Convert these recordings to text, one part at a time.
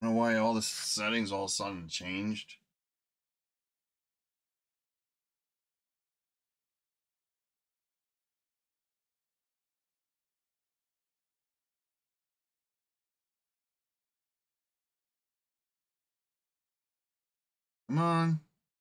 I don't know why all the settings all of a sudden changed. Come on.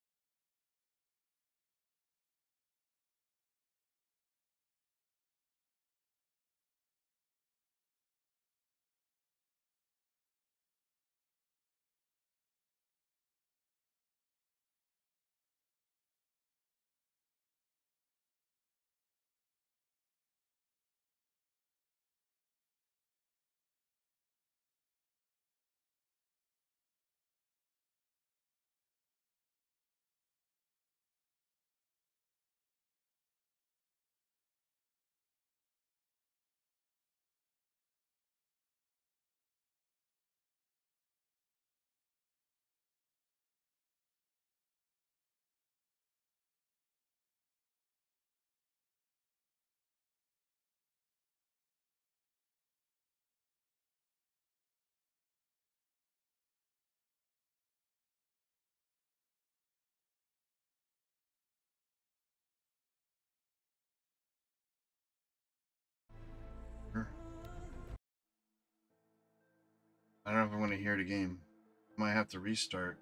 I don't know if I'm going to hear the game. Might have to restart.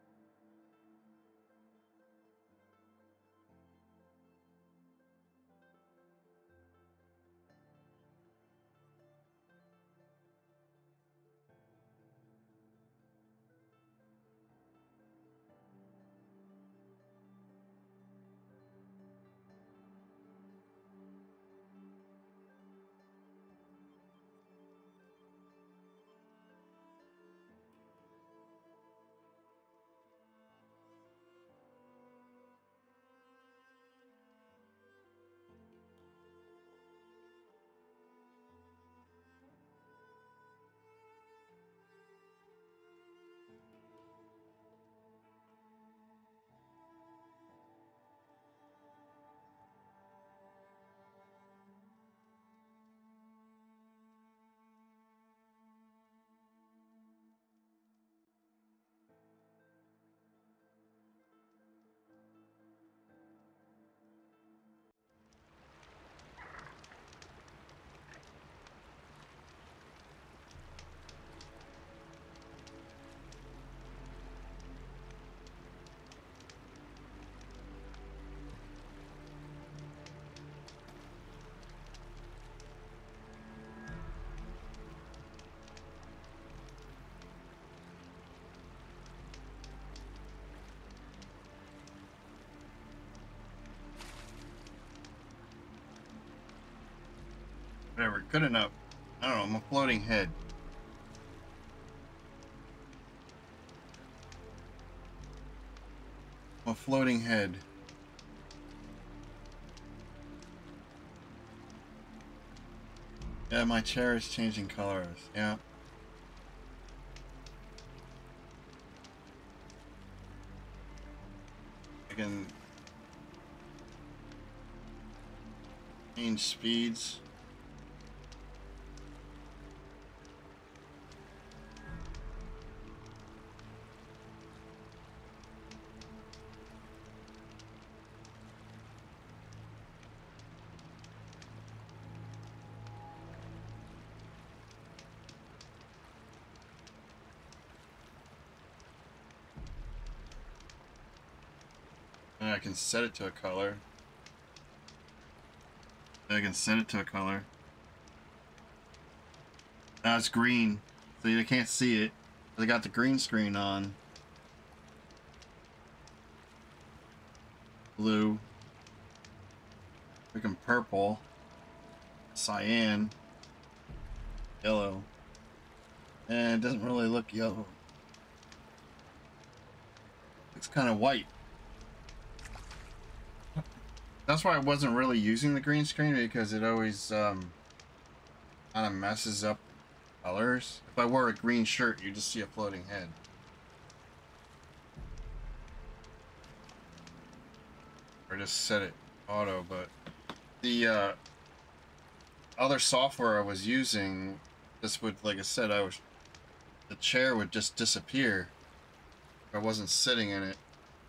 Whatever, good enough. I don't know, I'm a floating head. I'm a floating head. Yeah, my chair is changing colors. Yeah. I can change speeds. And I can set it to a color. I can set it to a color. Now it's green, so you can't see it. I got the green screen on. Blue. Freaking purple. Cyan. Yellow. And it doesn't really look yellow. It's kind of white. That's why I wasn't really using the green screen, because it always kind of messes up colors. If I wore a green shirt, you just see a floating head. Or just set it auto, but the other software I was using, this would, like I said, the chair would just disappear if I wasn't sitting in it.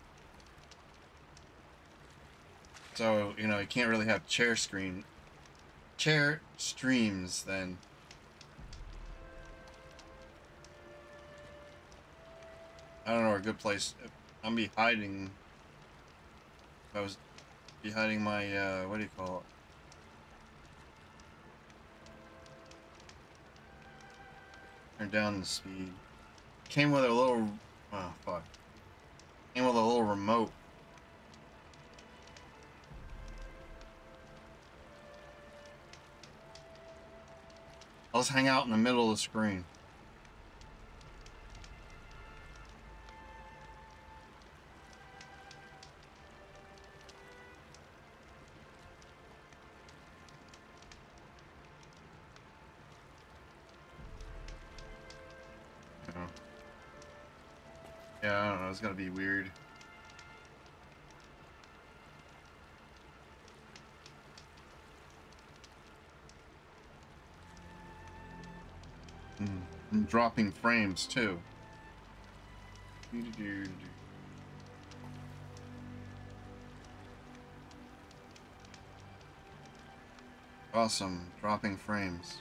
So, you know, you can't really have chair streams then. I don't know, a good place. I'm be hiding. I was be hiding my, what do you call it? Turn down the speed. Came with a little, oh fuck. Came with a little remote. I'll just hang out in the middle of the screen. Yeah, I don't know, it's gonna be weird. And dropping frames too. Awesome, dropping frames.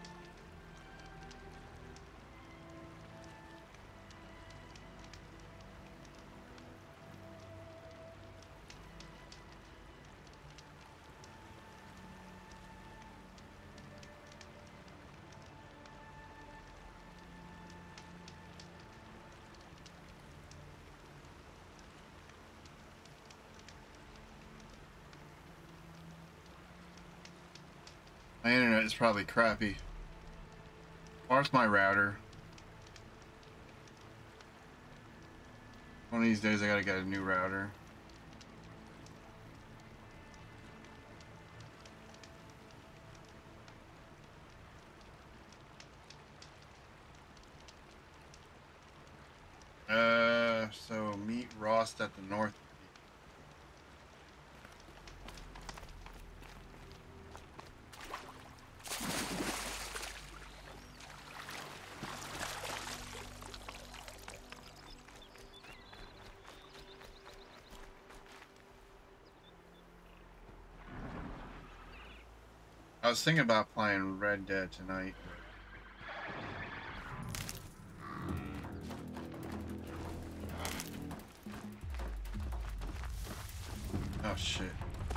My internet is probably crappy. Where's my router? One of these days I gotta get a new router. So meet Rost at the north. I was thinking about playing Red Dead tonight. Oh shit.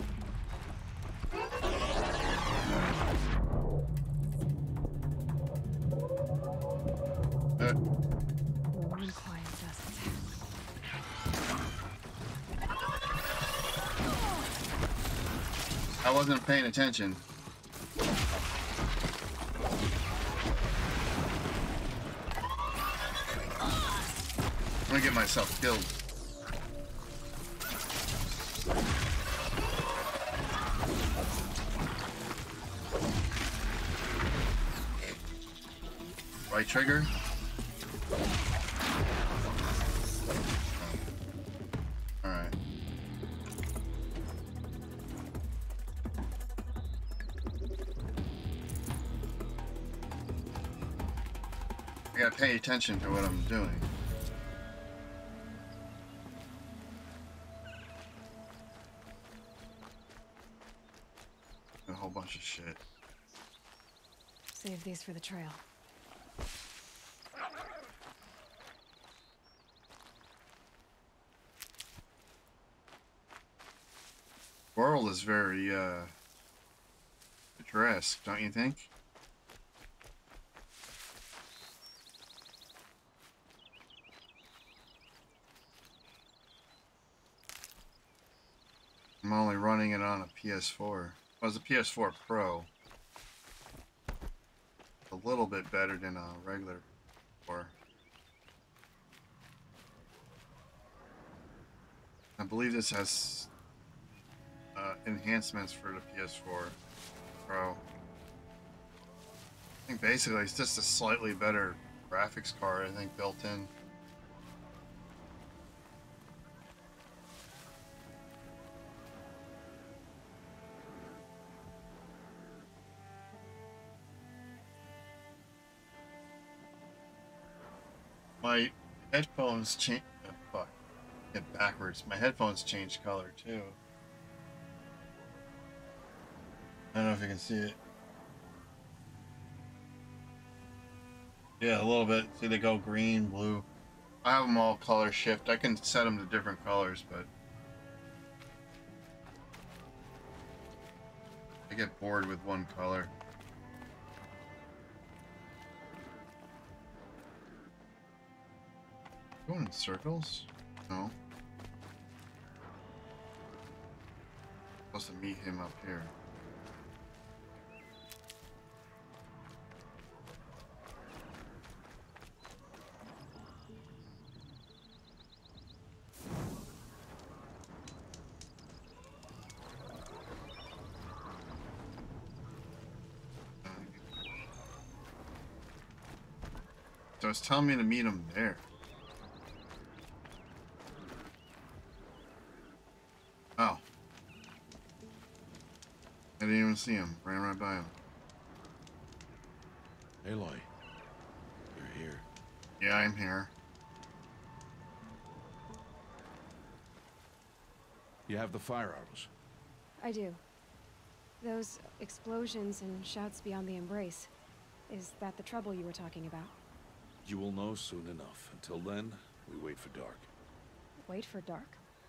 I wasn't paying attention. I'm gonna get myself killed. Right trigger. Alright. I gotta pay attention to what I'm doing. A whole bunch of shit. Save these for the trail. World is very picturesque, don't you think? I'm only running it on a PS4. Well, it's a PS4 Pro. A little bit better than a regular 4. I believe this has enhancements for the PS4 Pro. I think basically it's just a slightly better graphics card, I think, built in. My headphones change. Oh, fuck. Get backwards. My headphones changed color too. I don't know if you can see it. Yeah, a little bit. See, they go green, blue. I have them all color shift. I can set them to different colors, but I get bored with one color. Going in circles? No. Supposed to meet him up here. So it's telling me to meet him there. Oh. I didn't even see him. Ran right by him. Aloy, you're here. Yeah, I'm here. You have the fire arrows. I do. Those explosions and shouts beyond the embrace. Is that the trouble you were talking about? You will know soon enough. Until then, we wait for dark. Wait for dark?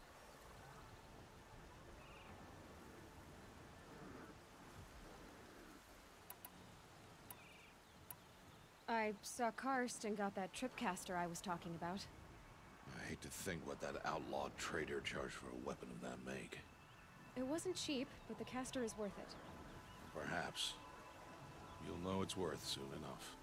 I saw Karst and got that tripcaster I was talking about. I hate to think what that outlawed trader charged for a weapon of that make. It wasn't cheap, but the caster is worth it. Perhaps. You'll know it's worth soon enough.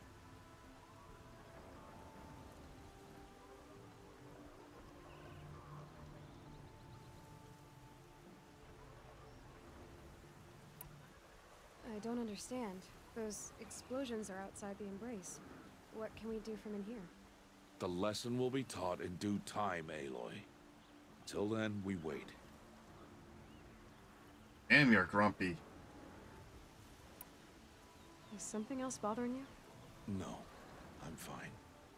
I don't understand. Those explosions are outside the embrace. What can we do from in here? The lesson will be taught in due time, Aloy. Till then, we wait. Damn, you're grumpy. Is something else bothering you? No, I'm fine.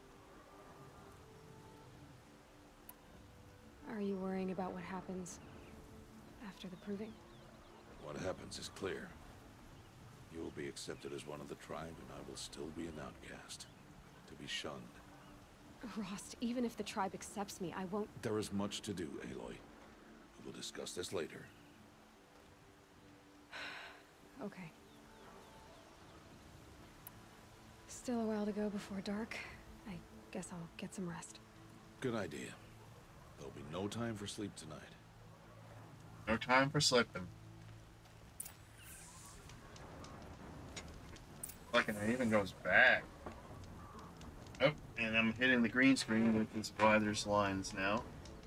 Are you worrying about what happens after the proving? What happens is clear. You will be accepted as one of the tribe, and I will still be an outcast. To be shunned. Rost, even if the tribe accepts me, I won't... There is much to do, Aloy. We will discuss this later. Okay. Still a while to go before dark. I guess I'll get some rest. Good idea. There'll be no time for sleep tonight. No time for slipping. Fucking, it even goes back. Oh, and I'm hitting the green screen, which is why there's lines now.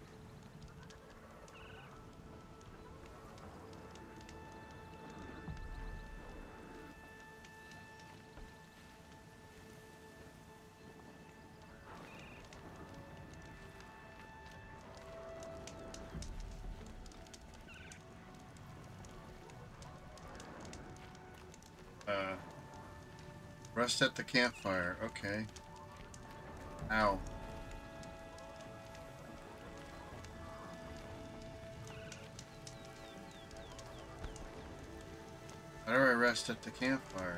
Rest at the campfire. Okay. Ow. How do I rest at the campfire?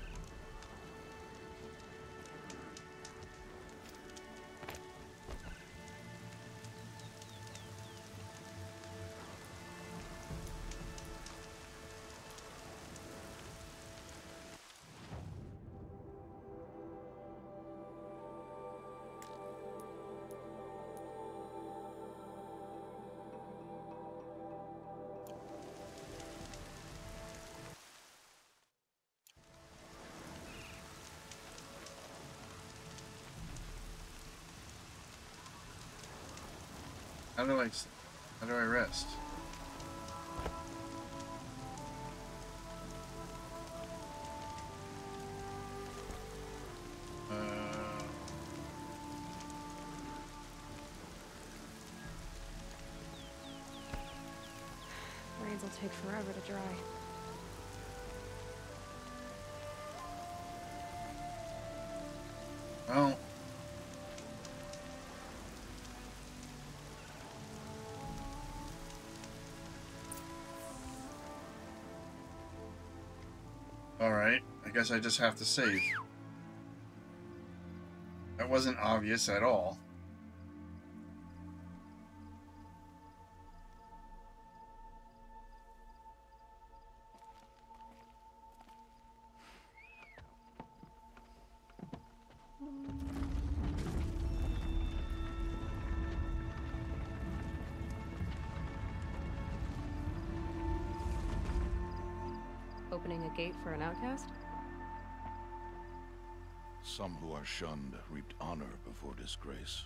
How do I rest? Rains will take forever to dry. Well, Alright, I guess I just have to save. That wasn't obvious at all. Opening a gate for an outcast? Some who are shunned reaped honor before disgrace.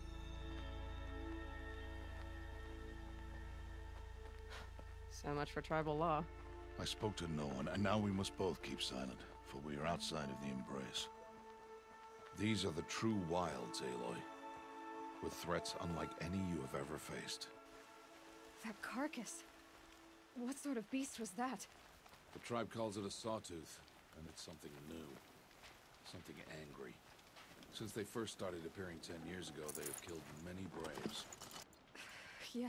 So much for tribal law. I spoke to no one, and now we must both keep silent, for we are outside of the Embrace. These are the true wilds, Aloy, with threats unlike any you have ever faced. That carcass. What sort of beast was that? The tribe calls it a sawtooth, and it's something new. Something angry. Since they first started appearing 10 years ago, they have killed many braves. Yeah.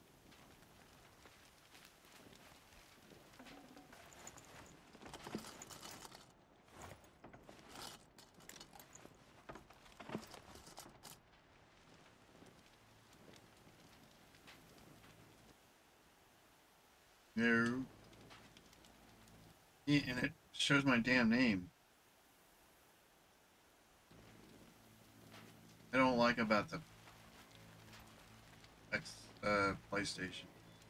No. Yeah, and it shows my damn name. I don't like about the PlayStation.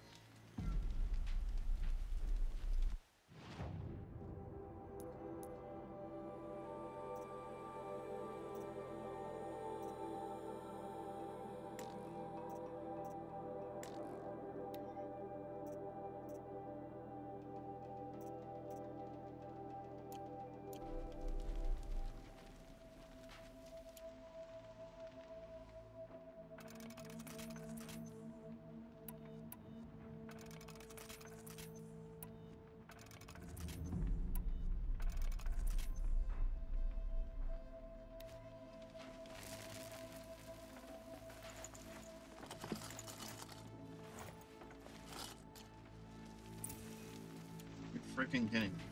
You're freaking kidding me.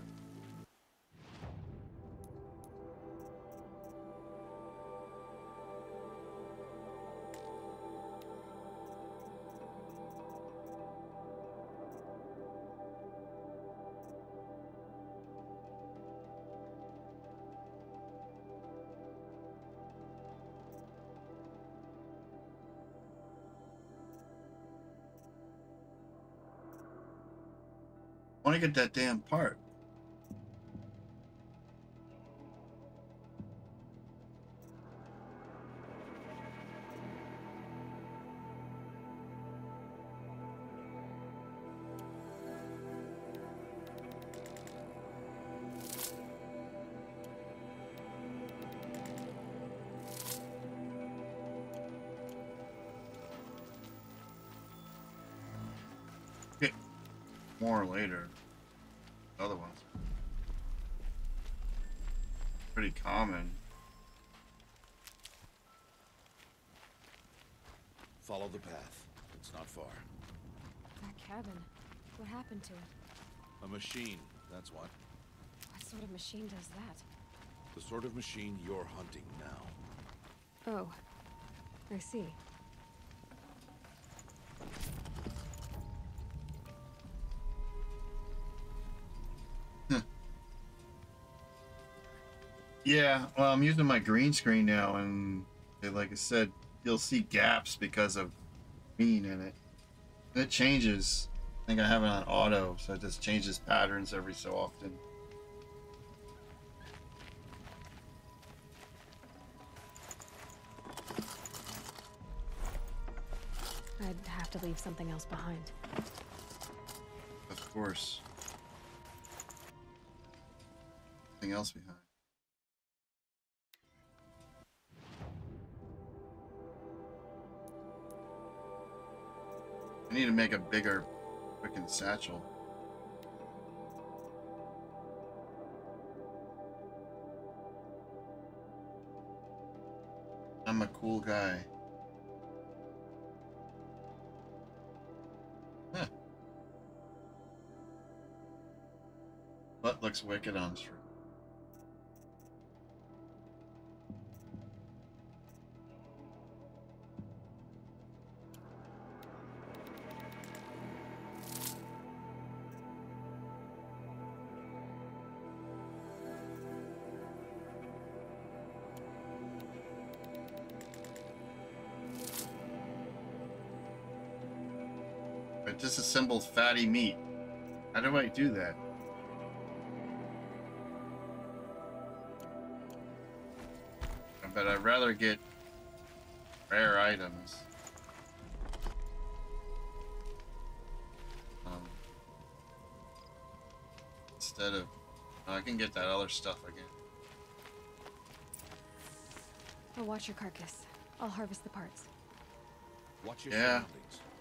I want to get that damn part. Okay. More later. Other ones. Pretty common. Follow the path. It's not far. That cabin. What happened to it? A machine, that's what. What sort of machine does that? The sort of machine you're hunting now. Oh. I see. Yeah, well, I'm using my green screen now, and like I said, you'll see gaps because of green in it. And it changes. I think I have it on auto, so it just changes patterns every so often. I'd have to leave something else behind. Of course. Something else behind. I need to make a bigger freaking satchel. I'm a cool guy. Huh. What looks wicked on stream? It disassembled fatty meat. How do I do that? But I'd rather get rare items. Instead of... I can get that other stuff again. I'll watch your carcass. I'll harvest the parts. Watch your Yeah. surroundings.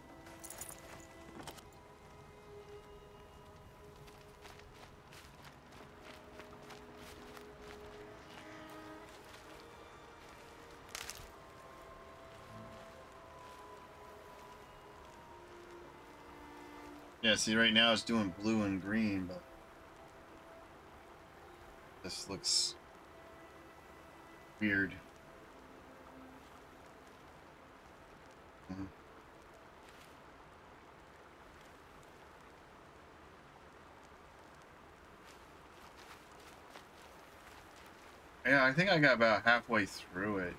Yeah, see, right now it's doing blue and green, but this looks weird. Mhm. Yeah, I think I got about halfway through it.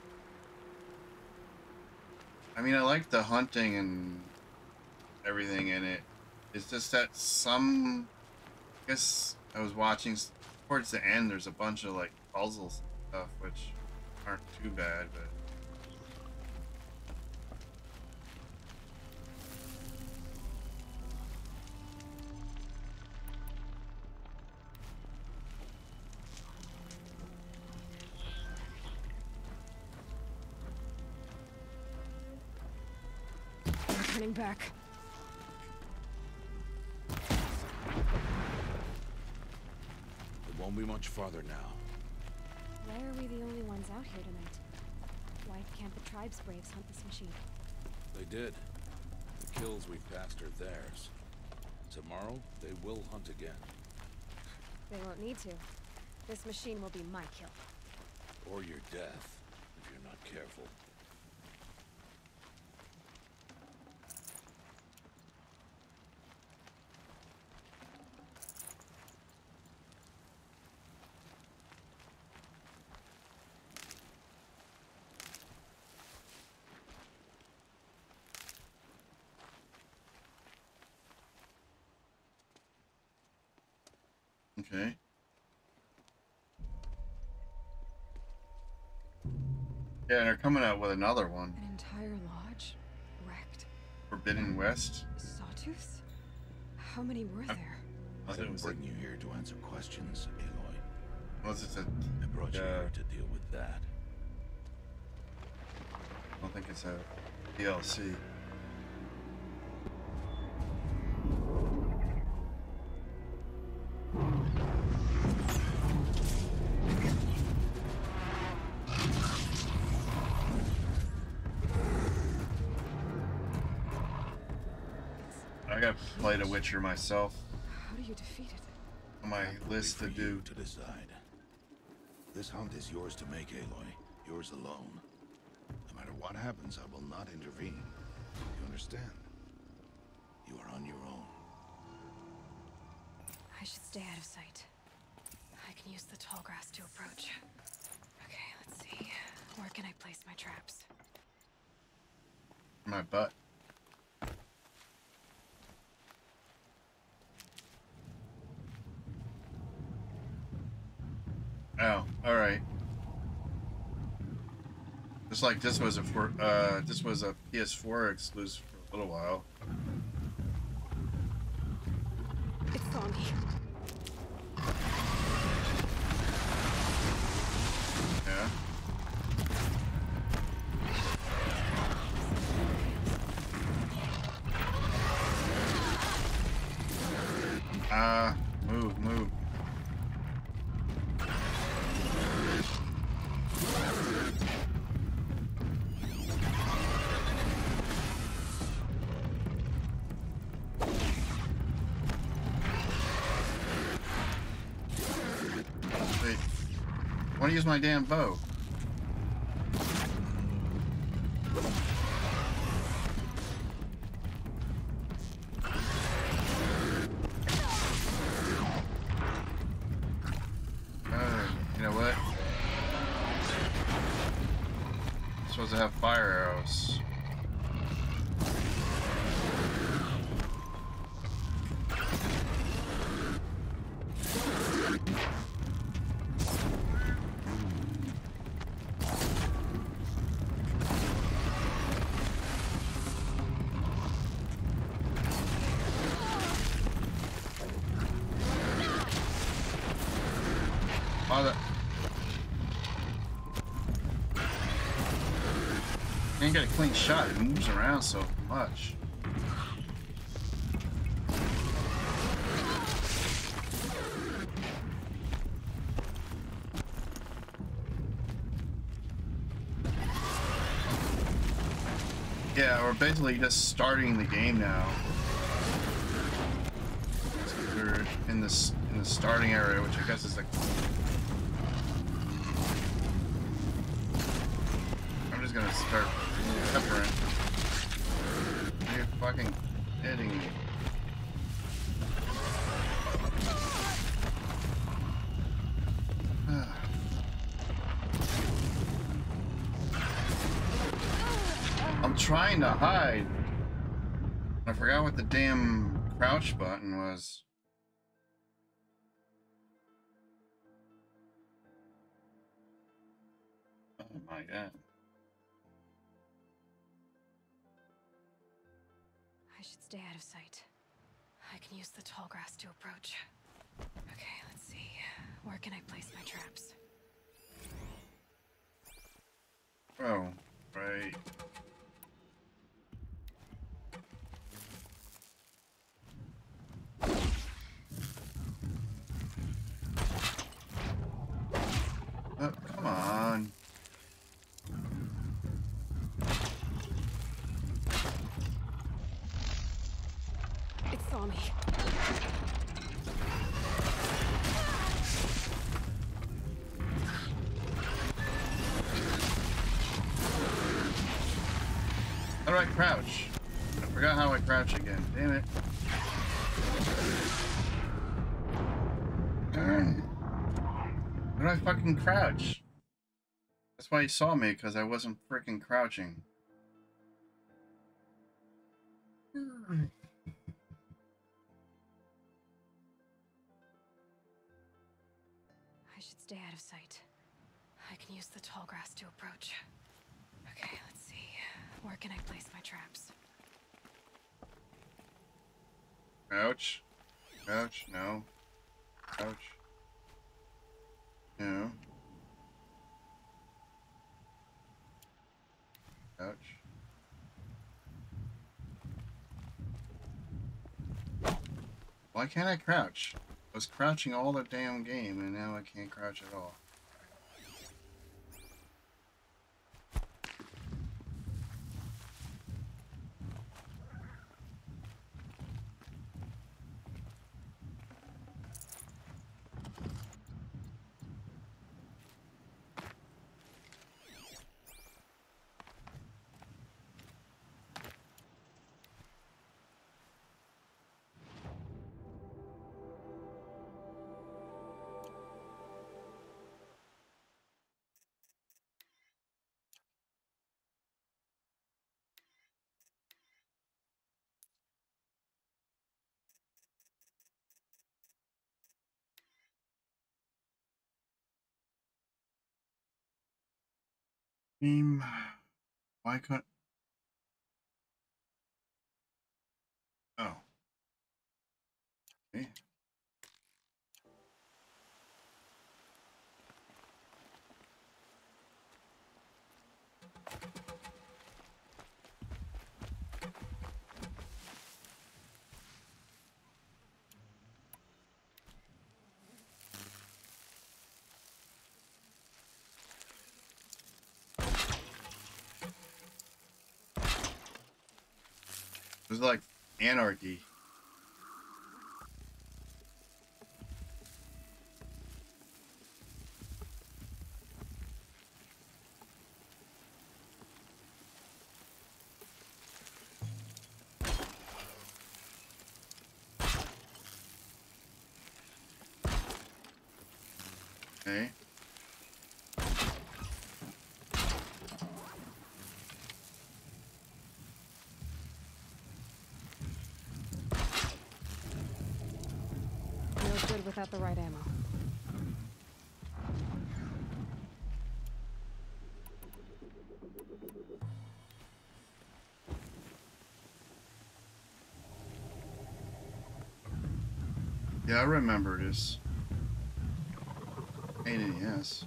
I mean, I like the hunting and everything in it. It's just that some... I guess I was watching towards the end, there's a bunch of like puzzles and stuff, which aren't too bad, but... We're turning back. It won't be much farther now. Why are we the only ones out here tonight? Why can't the tribe's braves hunt this machine? They did. The kills we've passed are theirs. Tomorrow, they will hunt again. They won't need to. This machine will be my kill. Or your death, if you're not careful. Okay. Yeah, and they're coming out with another one. An entire lodge? Wrecked? Forbidden West. Sawtooths? How many were there? I I thought it didn't was bring you here to answer questions, Aloy. Was it a... I brought you Yeah. here to deal with that. I don't think it's a DLC. I got to play The Witcher myself How do you defeat it? on my list to For you do. to decide. This hunt is yours to make, Aloy. Yours alone. No matter what happens, I will not intervene. You understand? You are on your own. I should stay out of sight. I can use the tall grass to approach. Okay, let's see. Where can I place my traps? My butt. Oh, all right. Just like this was a PS4 exclusive for a little while. It's on me. Yeah. Move. I want to use my damn bow. You know what? I'm supposed to have fire arrows. Mother. Can't get a clean shot. It moves around so much. Yeah, we're basically just starting the game now. We're in the starting area, which I guess is like. I'm just gonna start peppering. You're fucking hitting me. I'm trying to hide. I forgot what the damn crouch button was. Oh my god. I should stay out of sight. I can use the tall grass to approach. Okay, let's see. Where can I place my traps? Oh, right. Oh, come on. It saw me. How do I crouch? I forgot how I crouch again. Damn it. How do I fucking crouch? That's why he saw me, because I wasn't freaking crouching. I should stay out of sight. I can use the tall grass to approach. Okay, let's see. Where can I place my traps? Crouch. Crouch. No. Crouch. No. Crouch. Why can't I crouch? I was crouching all the damn game, and now I can't crouch at all. Why couldn't... Oh. Okay. It was like anarchy. Okay. Feels good without the right ammo. Yeah, I remember this. Pain in the ass.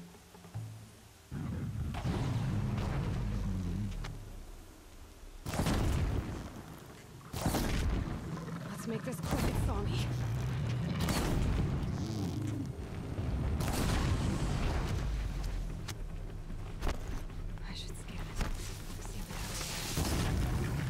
Let's make this quick and foggy. I should scan it. See if it has.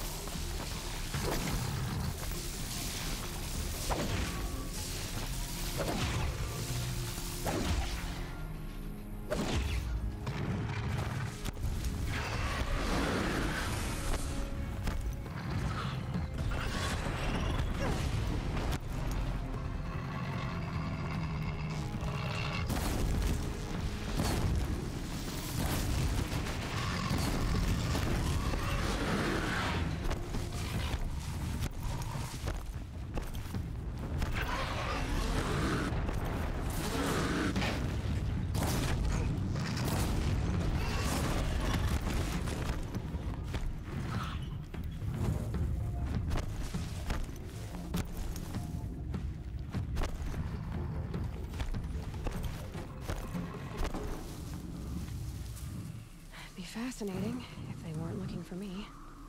Be fascinating if they weren't looking for me.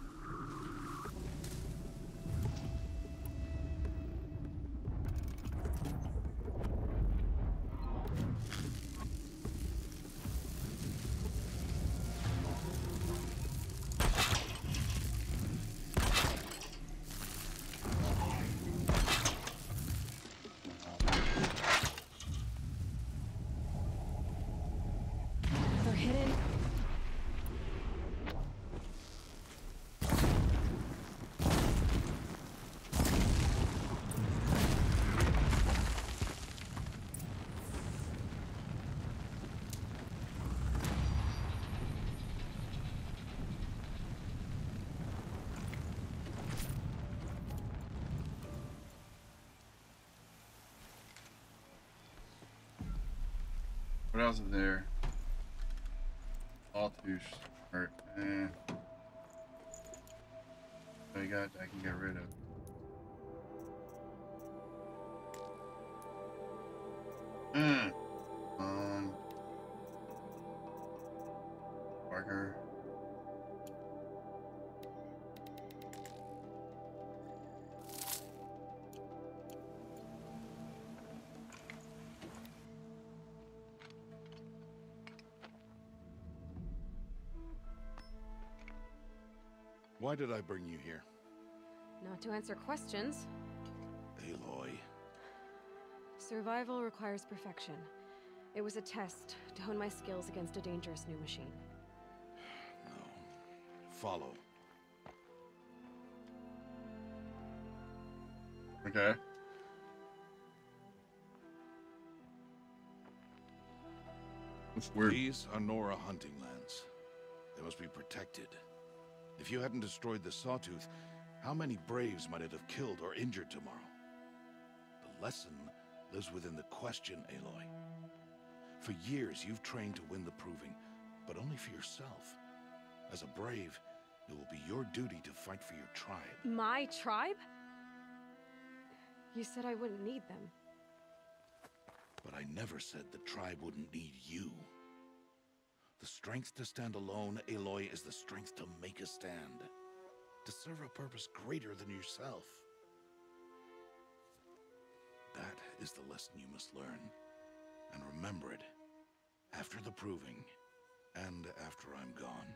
They're hidden. What else is there? All too smart. I got. I can get rid of. Parker. Why did I bring you here? Not to answer questions. Aloy. Survival requires perfection. It was a test to hone my skills against a dangerous new machine. No. Follow. Okay. It's weird. These are Nora hunting lands. They must be protected. If you hadn't destroyed the Sawtooth, how many Braves might it have killed or injured tomorrow? The lesson lives within the question, Aloy. For years, you've trained to win the Proving, but only for yourself. As a Brave, it will be your duty to fight for your tribe. My tribe? You said I wouldn't need them. But I never said the tribe wouldn't need you. The strength to stand alone, Aloy, is the strength to make a stand. To serve a purpose greater than yourself. That is the lesson you must learn. And remember it. After the Proving. And after I'm gone.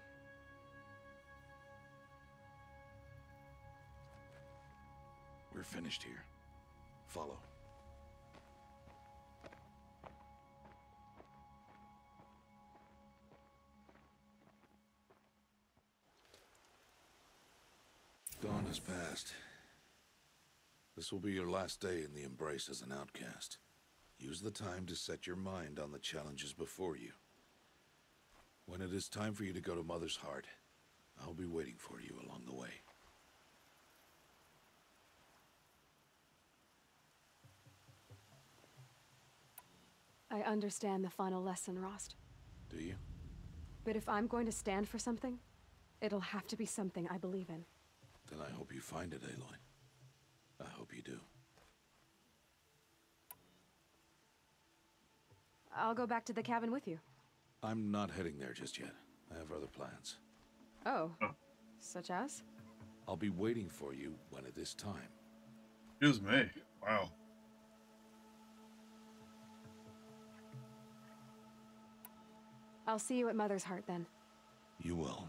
We're finished here. Follow. Dawn has passed. This will be your last day in the Embrace as an outcast. Use the time to set your mind on the challenges before you. When it is time for you to go to Mother's Heart, I'll be waiting for you along the way. I understand the final lesson, Rost. Do you? But if I'm going to stand for something, it'll have to be something I believe in. Then I hope you find it, Aloy. I hope you do. I'll go back to the cabin with you. I'm not heading there just yet. I have other plans. Oh. Oh. Such as? I'll be waiting for you when it is time. Excuse me. Wow. I'll see you at Mother's Heart then. You will.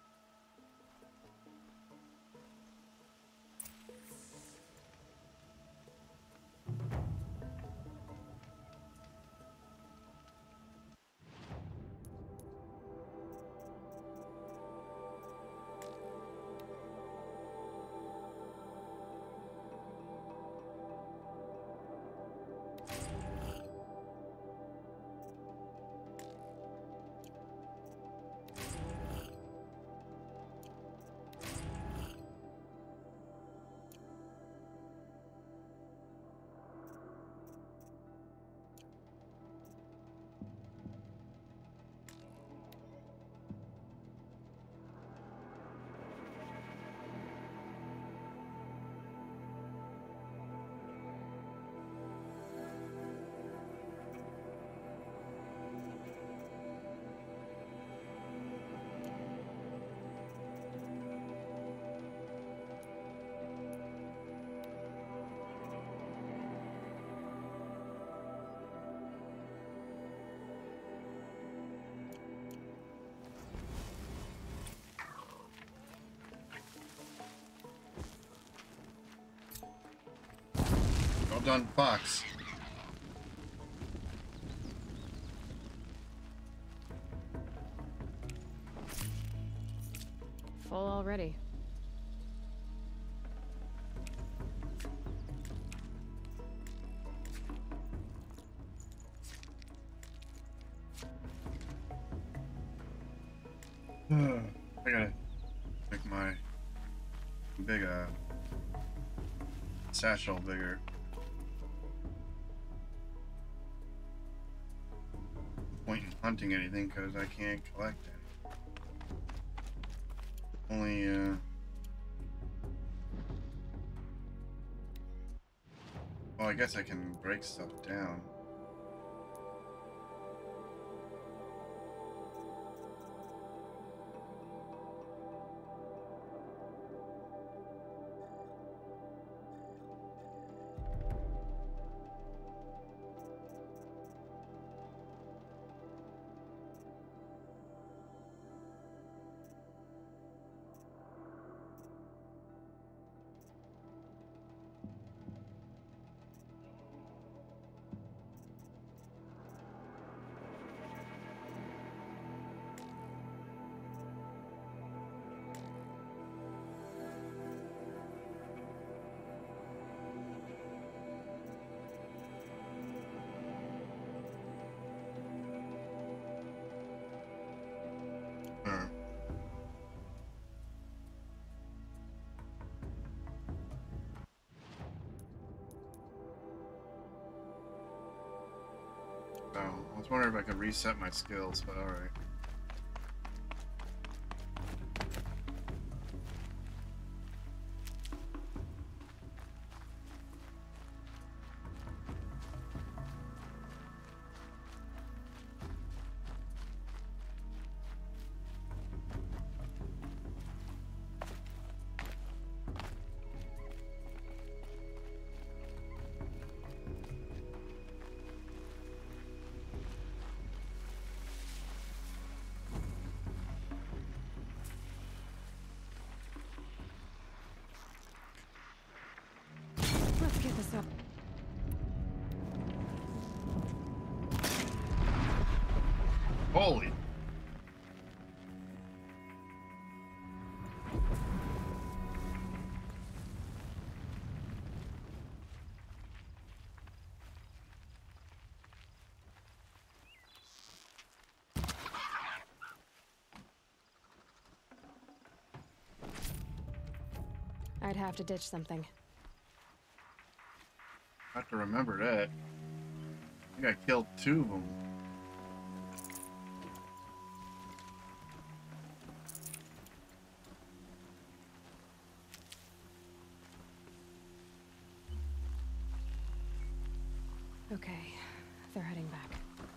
Well done, Fox. Full already. I gotta make my big satchel bigger. No point in hunting anything because I can't collect any. Only well, I guess I can break stuff down. So, I was wondering if I could reset my skills, but alright. Let's get this up. Holy! Might have to ditch something. Have to remember that. I think I killed 2 of them. Okay, they're heading back.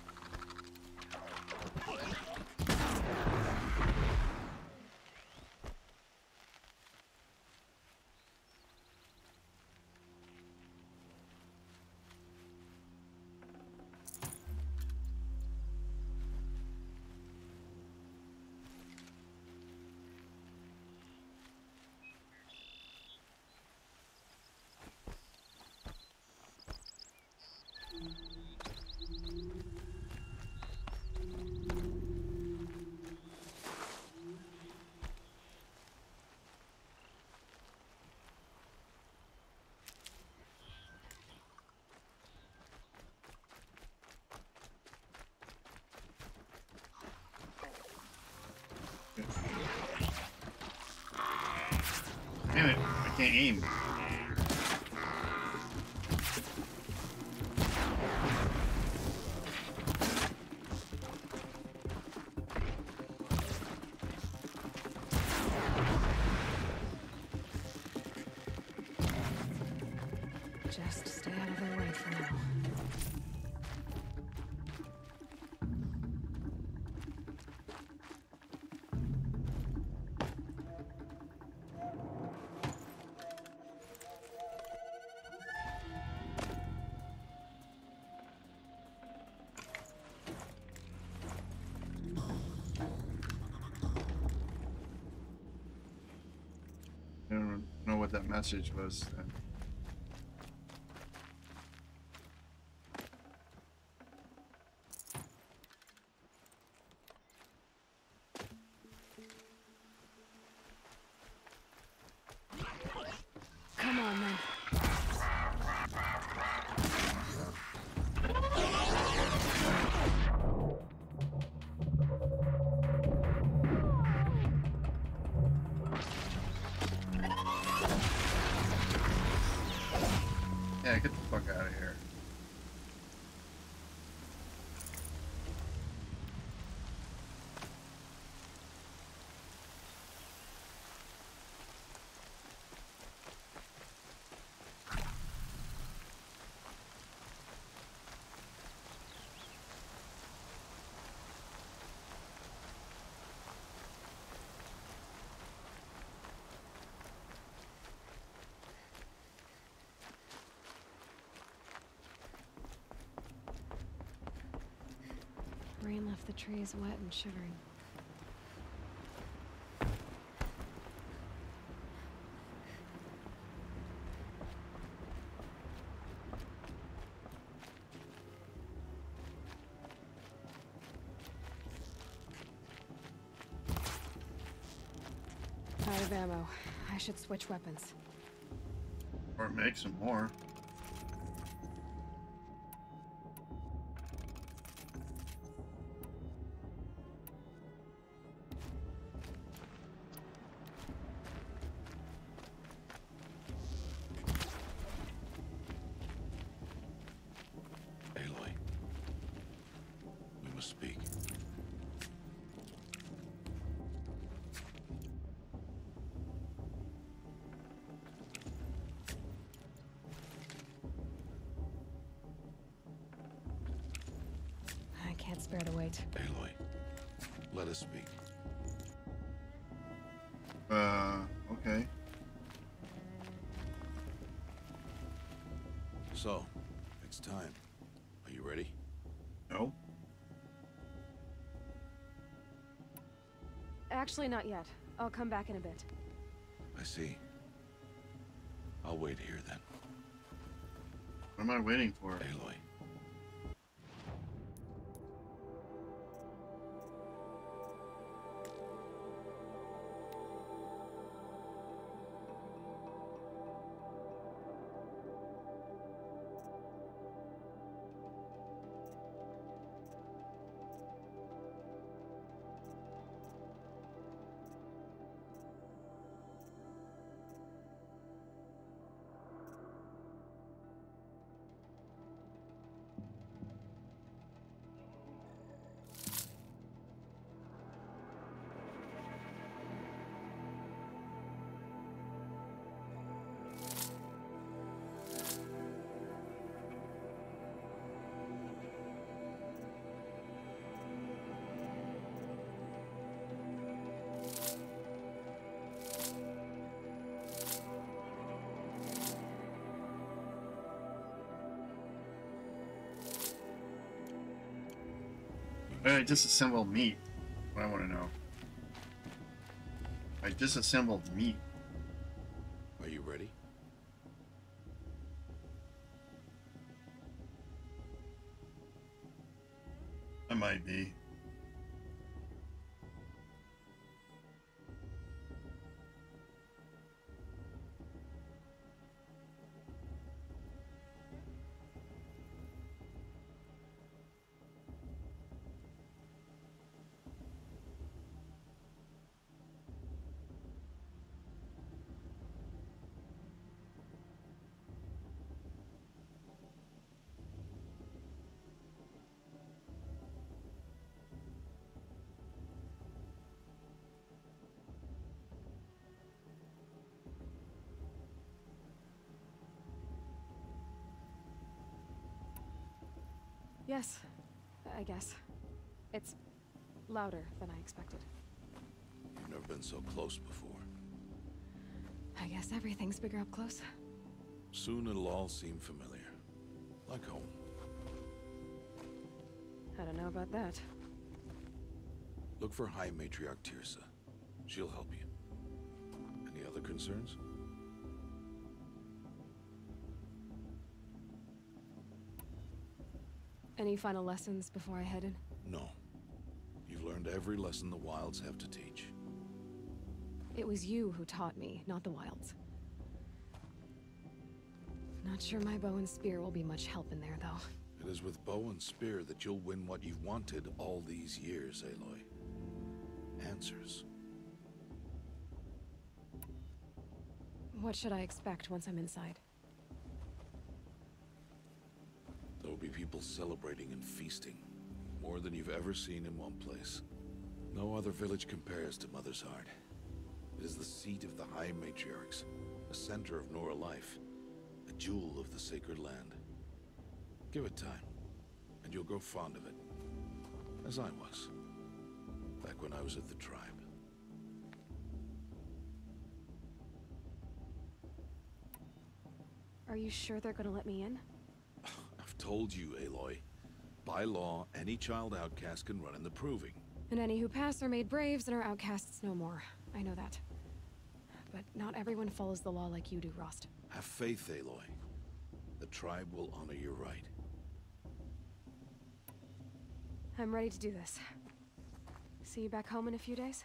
Damn it, I can't aim. Just stay out of their way for now. I don't know what that message was. Come on, then. Yeah, get the fuck out of here. Rain left the trees wet and shivering. Out of ammo. I should switch weapons. Or make some more. Aloy, we must speak. I can't spare the weight. Aloy, let us speak. Okay. So, it's time. Are you ready? No? Actually, not yet. I'll come back in a bit. I see. I'll wait here then. What am I waiting for? Aloy. I disassemble meat. What I want to know. I disassembled meat. Are you ready? I might be. Yes, I guess. It's louder than I expected. You've never been so close before. I guess everything's bigger up close. Soon it'll all seem familiar. Like home. I don't know about that. Look for High Matriarch Tirsa. She'll help you. Any other concerns? Any final lessons before I head in? No. You've learned every lesson the Wilds have to teach. It was you who taught me, not the Wilds. Not sure my bow and spear will be much help in there, though. It is with bow and spear that you'll win what you've wanted all these years, Aloy. Answers. What should I expect once I'm inside? There will be people celebrating and feasting. More than you've ever seen in one place. No other village compares to Mother's Heart. It is the seat of the High Matriarchs, a center of Nora life, a jewel of the sacred land. Give it time, and you'll grow fond of it. As I was, back when I was at the tribe. Are you sure they're gonna let me in? I've told you, Aloy. By law, any child outcast can run in the Proving. And any who pass are made braves and are outcasts no more. I know that. But not everyone follows the law like you do, Rost. Have faith, Aloy. The tribe will honor your right. I'm ready to do this. See you back home in a few days?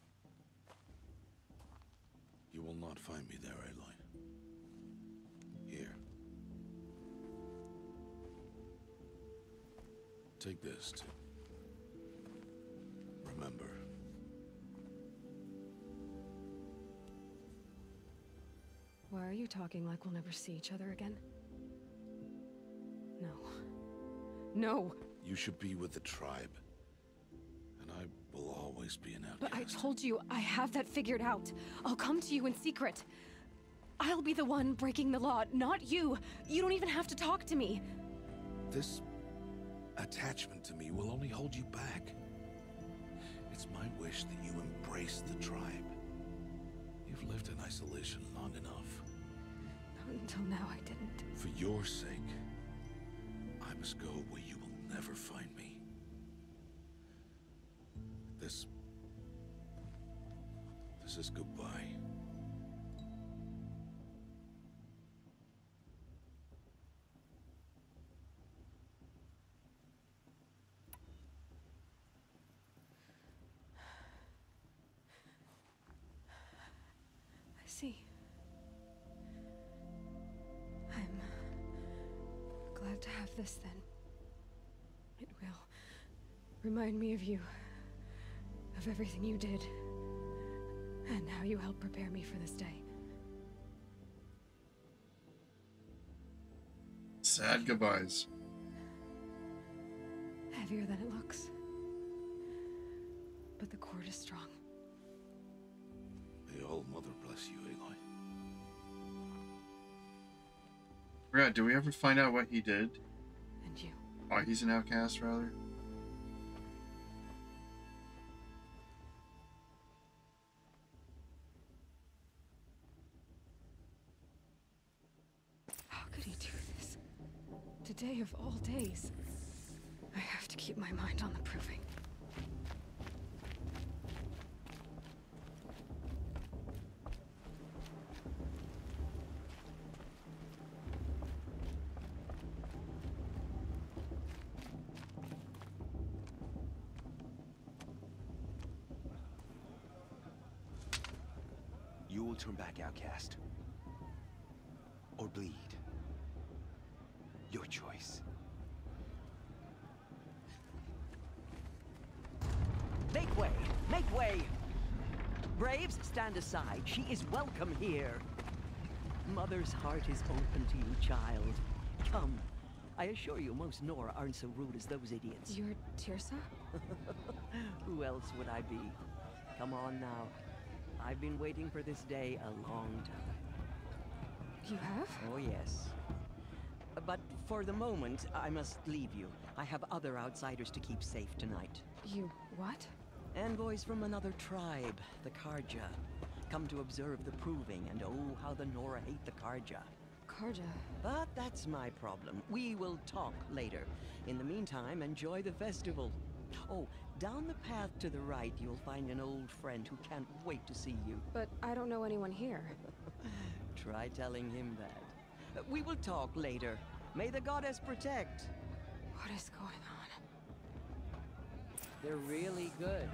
You will not find me there, Aloy. Here. Take this to remember. Why are you talking like we'll never see each other again? No. No! You should be with the tribe. And I will always be an outcast. But I told you, I have that figured out. I'll come to you in secret. I'll be the one breaking the law, not you. You don't even have to talk to me. This attachment to me will only hold you back. It's my wish that you embrace the tribe. You've lived in isolation long enough. Until now, I didn't. For your sake, I must go where you will never find me. This is goodbye. I see. I'm glad to have this then. It will remind me of you, of everything you did, and how you helped prepare me for this day. Sad goodbyes. Heavier than it looks. But the cord is strong. May All Mother bless you, Aloy. Brad, do we ever find out what he did? And you. Oh, he's an outcast, rather? How could he do this? Today of all days. I have to keep my mind on the Proving. will turn back, outcast. Or bleed. Your choice. Make way! Make way! Braves, stand aside. She is welcome here. Mother's heart is open to you, child. Come. I assure you, most Nora aren't so rude as those idiots. You're Teersa? Who else would I be? Come on now. I've been waiting for this day a long time. You have? Oh, yes. But for the moment, I must leave you. I have other outsiders to keep safe tonight. You what? Envoys from another tribe, the Karja. Come to observe the proving, and oh, how the Nora hate the Karja. Karja. But that's my problem. We will talk later. In the meantime, enjoy the festival. Oh, down the path to the right, you'll find an old friend who can't wait to see you. But I don't know anyone here. Try telling him that. We will talk later. May the goddess protect. What is going on? They're really good.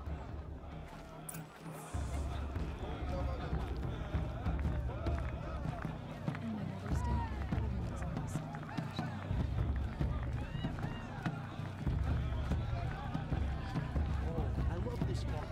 And my Mother's Day, everyone does always something special. Oh, I love this one.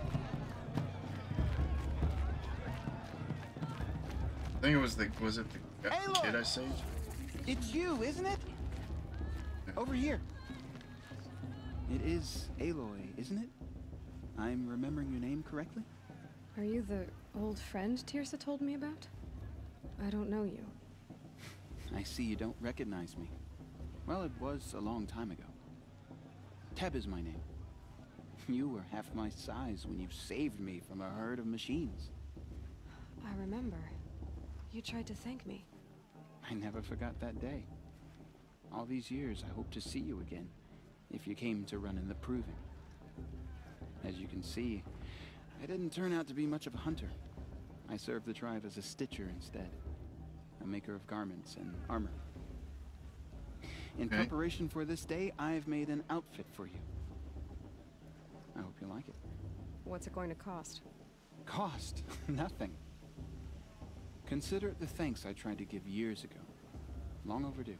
I think it was it the Aloy! kid I saved? It's you, isn't it? Over here. It is Aloy, isn't it? I'm remembering your name correctly? Are you the old friend Teersa told me about? I don't know you. I see you don't recognize me. Well, it was a long time ago. Teb is my name. You were half my size when you saved me from a herd of machines. I remember. You tried to thank me. I never forgot that day. All these years, I hope to see you again, if you came to run in the proving. As you can see, I didn't turn out to be much of a hunter. I served the tribe as a stitcher instead, a maker of garments and armor. In preparation for this day, I've made an outfit for you. I hope you like it. What's it going to cost? Cost? Nothing. Consider it the thanks I tried to give years ago. Long overdue.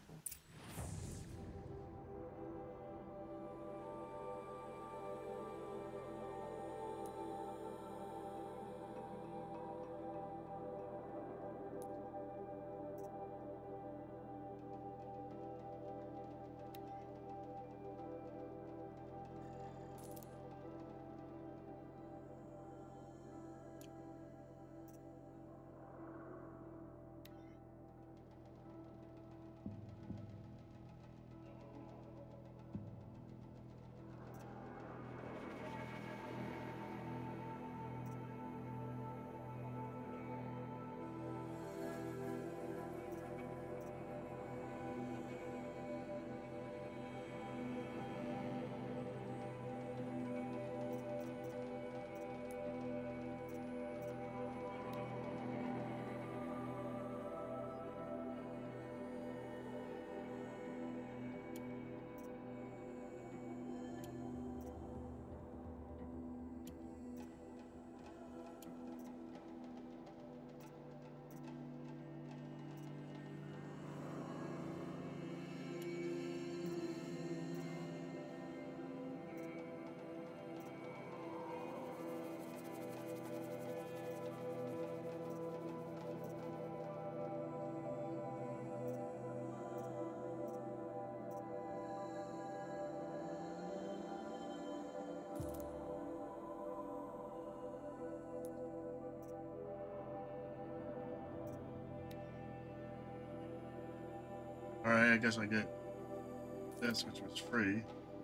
Alright, I guess I get this, which was free.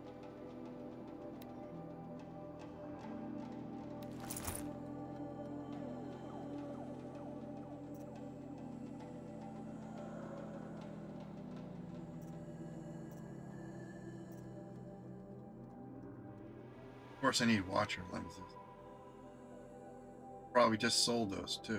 Of course, I need watcher lenses. Probably just sold those too.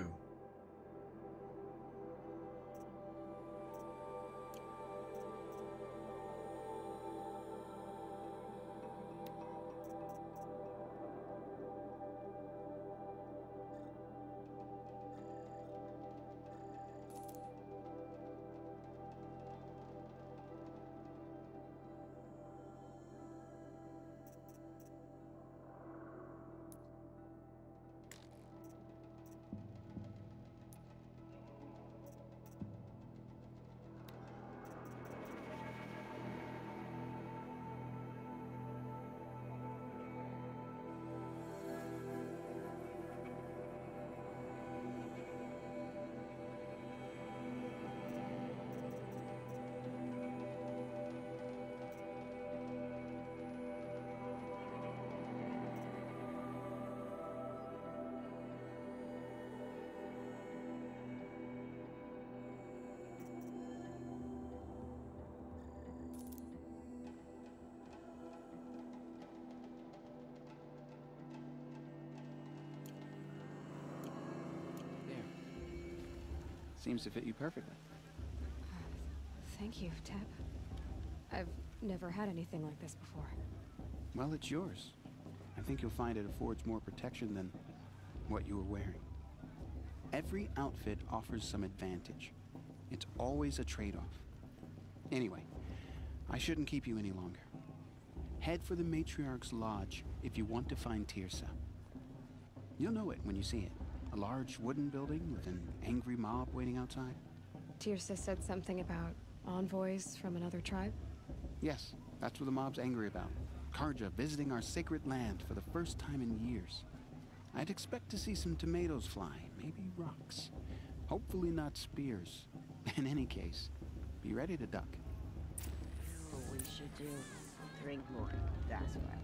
Seems to fit you perfectly. Thank you, Teb. I've never had anything like this before. Well, it's yours. I think you'll find it affords more protection than what you were wearing. Every outfit offers some advantage. It's always a trade-off. Anyway, I shouldn't keep you any longer. Head for the Matriarch's Lodge if you want to find Teersa. You'll know it when you see it. A large wooden building with an angry mob waiting outside. Teersa said something about envoys from another tribe? Yes, that's what the mob's angry about. Carja visiting our sacred land for the first time in years. I'd expect to see some tomatoes fly, maybe rocks. Hopefully not spears. In any case, be ready to duck. What we should do, drink more, that's right.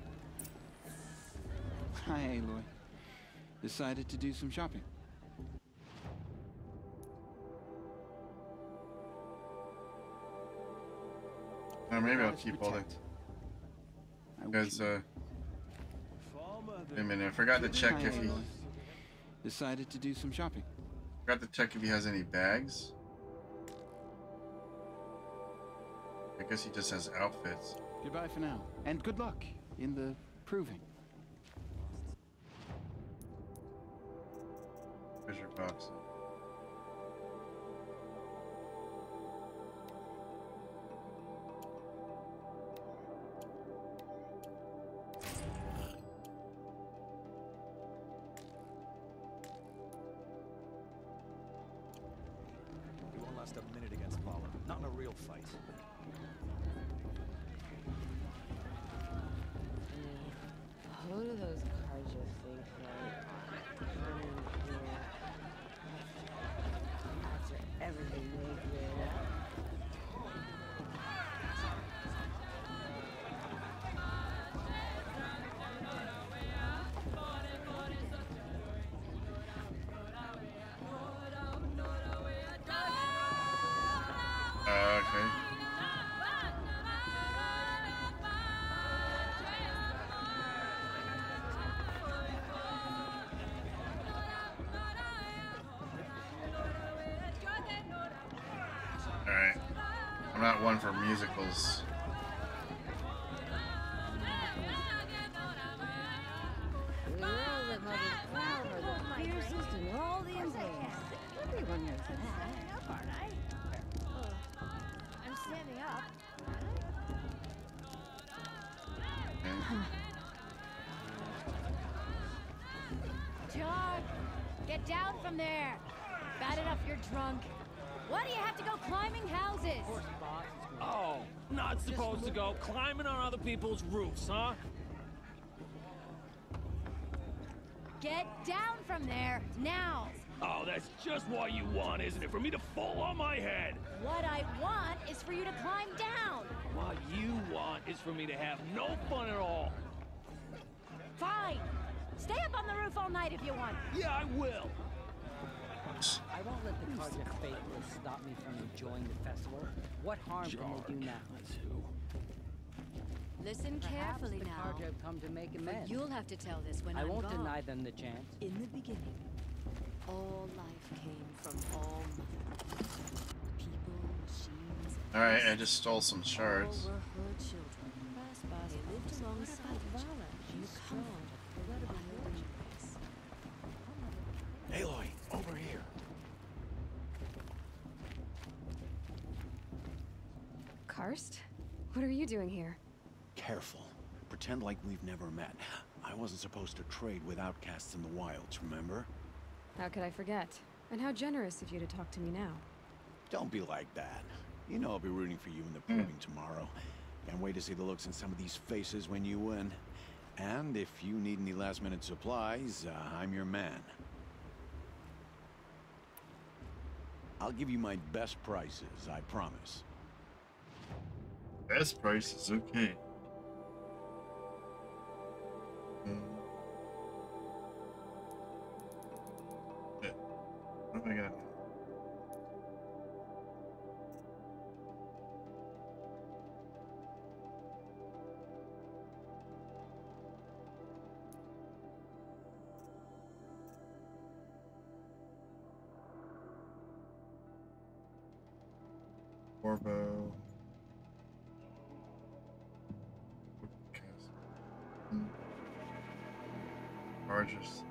Hi, Aloy. Decided to do some shopping. Maybe I'll keep all the... Because, wait a minute, I forgot to check if he... Decided to do some shopping. Forgot to check if he has any bags. I guess he just has outfits. Goodbye for now, and good luck in the proving. Treasure box. We won't last a minute against Paula. Not in a real fight. Who do those Carja think they are? After everything they did. Okay. Alright. I'm not one for musicals. Fiercest in all the embrace. Everyone knows that. I'm standing up. Okay. John, get down from there. Bad enough you're drunk. Why do you have to go climbing houses? Oh, not supposed to go climbing on other people's roofs, huh? Get down from there, now. Oh, that's just what you want, isn't it? For me to fall on my head. What I want is for you to climb down. What you want is for me to have no fun at all. Fine. Stay up on the roof all night if you want. Yeah, I will. I won't let the Carja faithless stop me from enjoying the festival. What harm can they do now? Listen carefully the now. Carja have come to make For amends. you'll have to tell this when I I'm won't gone. deny them the chance. In the beginning, all life came from all mother. People, machines, and Alright, I just stole some shards. all were her children. They lived alongside each other in the comfort of her holy place. Aloy, over here. Karst? What are you doing here? Careful. Pretend like we've never met. I wasn't supposed to trade with outcasts in the wilds, remember? How could I forget? And how generous of you to talk to me now. Don't be like that. You know I'll be rooting for you in the proving tomorrow. Can't wait to see the looks in some of these faces when you win. And if you need any last-minute supplies, I'm your man. I'll give you my best prices, I promise. Best prices, okay. Yeah. What am I got? Corvo. Charges.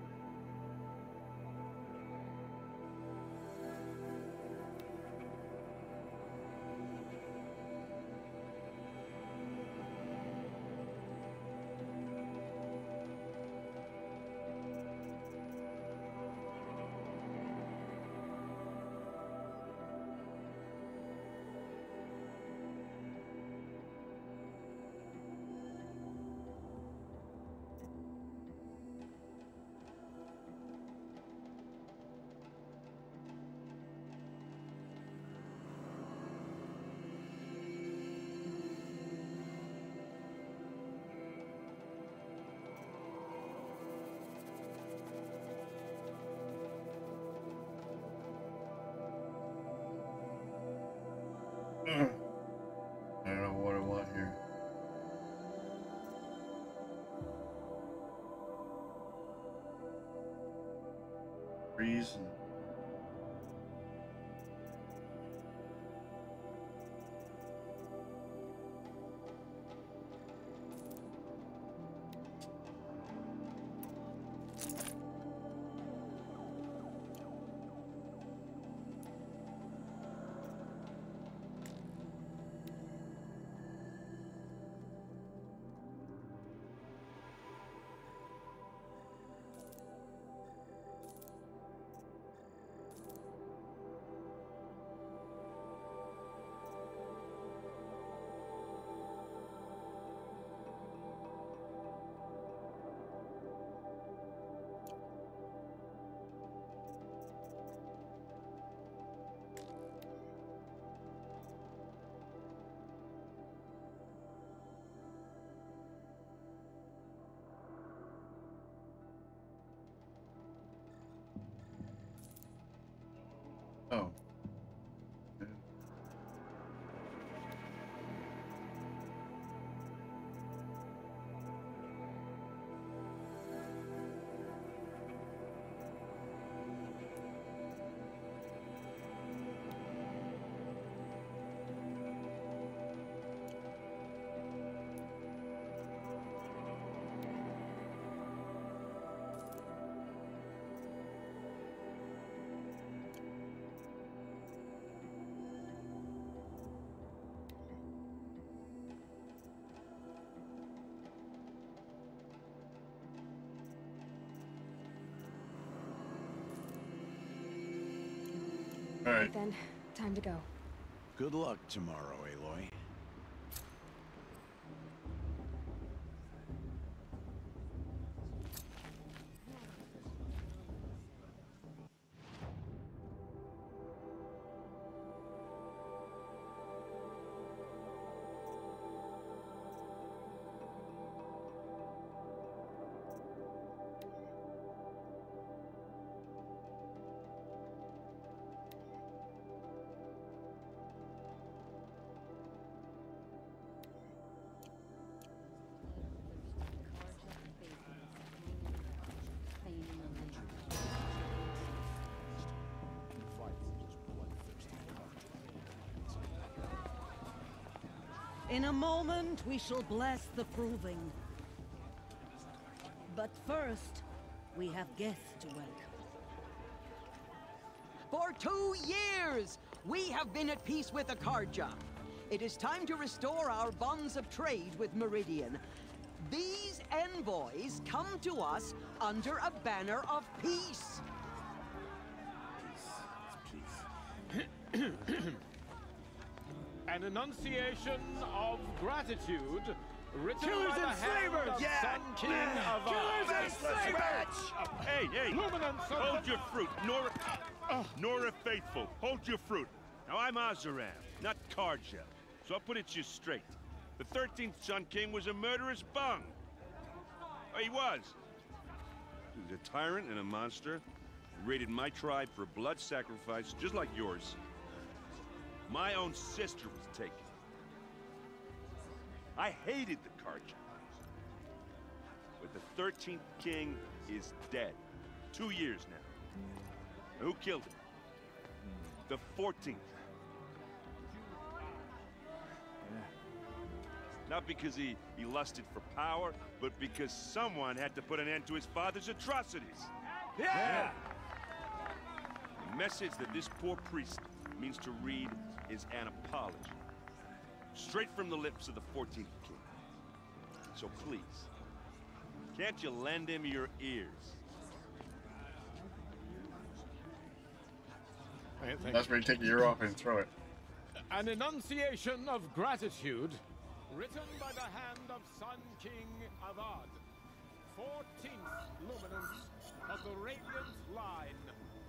I don't know what I want here. Reason. Oh. All right. Then, time to go. Good luck tomorrow, Aloy. In a moment, we shall bless the proving. But first, we have guests to welcome. For 2 years, we have been at peace with Akarja. It is time to restore our bonds of trade with Meridian. These envoys come to us under a banner of peace. An enunciation of gratitude written Killers by the and hand slavers! of Sun King of Killers and slavers! Hey, hold your fruit. Nora Faithful, hold your fruit. Now, I'm Oseram, not Karja, so I'll put it to you straight. The 13th Sun King was a murderous bung. Oh, he was. He was a tyrant and a monster. He raided my tribe for blood sacrifice, just like yours. My own sister was taken. I hated the Karja. But the 13th king is dead. 2 years now. Who killed him? The 14th. Not because he lusted for power, but because someone had to put an end to his father's atrocities. Yeah! The message that this poor priest means to read is an apology. Straight from the lips of the 14th king. So please, can't you lend him your ears? That's where you take your ear off and throw it. An enunciation of gratitude, written by the hand of Sun King Avad, 14th luminance of the Radiant Line.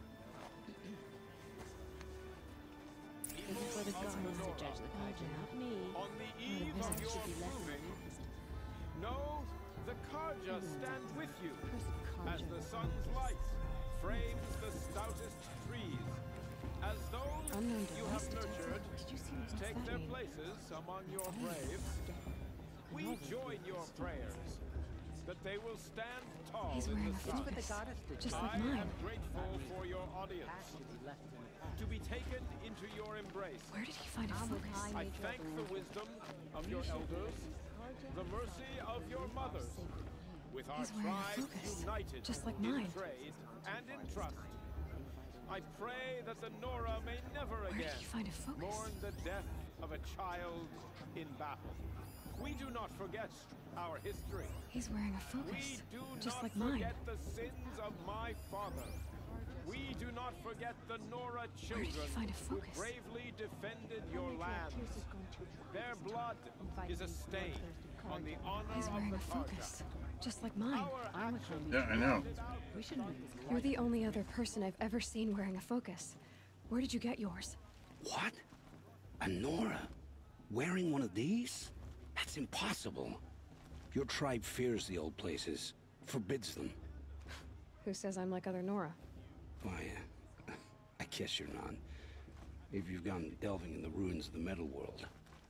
This is for the gods to judge the Carja, not me. On the eve of your proving, know the Carja stand with you, as the sun's light frames the stoutest trees. As those you have nurtured take their places among your braves, we join your prayers that they will stand tall in the sun. Just like I mine. am grateful for your audience, to be taken into your embrace. Where did he find a focus? I thank the wisdom of your elders, the mercy of your mothers, with our He's wearing a tribes focus, united just like in mine. trade and in trust. I pray that the Nora may never Where did again he find a focus? mourn the death of a child in battle. We do not forget our history. He's wearing a We focus, do just not like mine. forget the sins of my father. We do not forget the Nora Where did children he find a who focus? bravely defended your land. Their blood is a stain on the honor He's of wearing the a Carja. focus, just like mine. Yeah, I know. You're the only other person I've ever seen wearing a focus. Where did you get yours? What? A Nora? Wearing one of these? That's impossible. Your tribe fears the old places, forbids them. Who says I'm like other Nora? Why, I guess you're not. If you've gone delving in the ruins of the metal world.